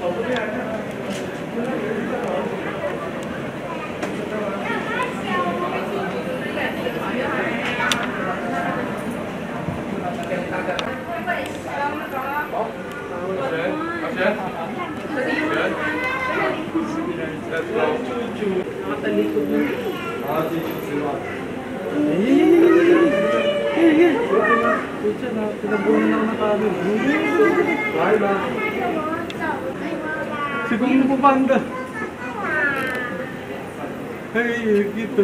Siguro mo banda. Hey, gitu.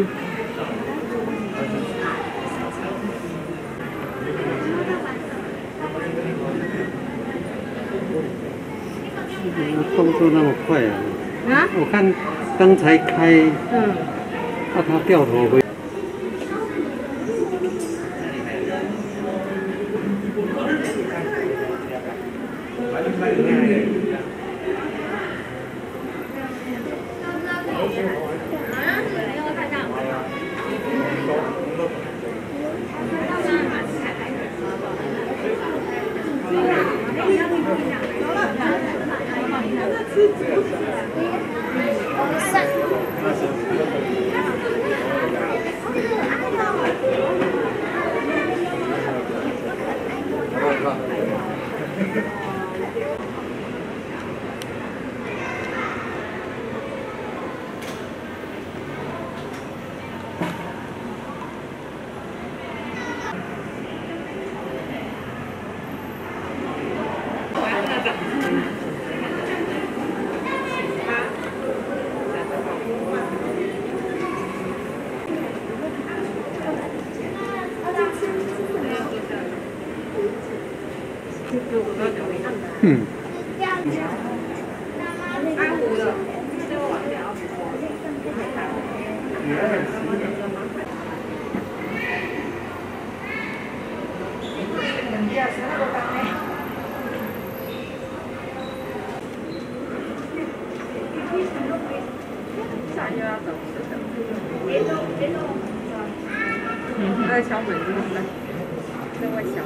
动作那么快啊！啊？我看灯才开，怕他掉头回。嗯。 他在敲门是不是？在外敲。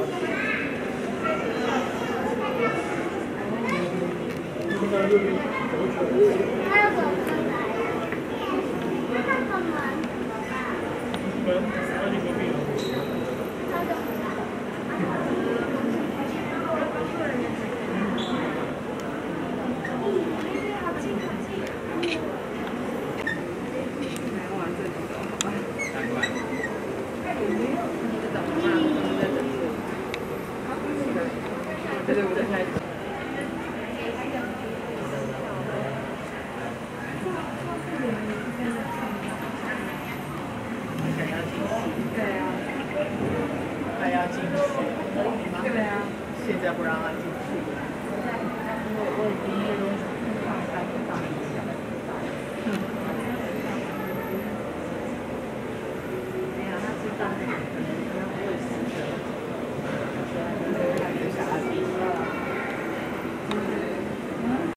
他要走进来，看个门。门，那你隔壁了。他走进来。好近好近。来玩这种的好吧？3块。对对，我在开始。对啊，还要进去。对啊，现在不让他进。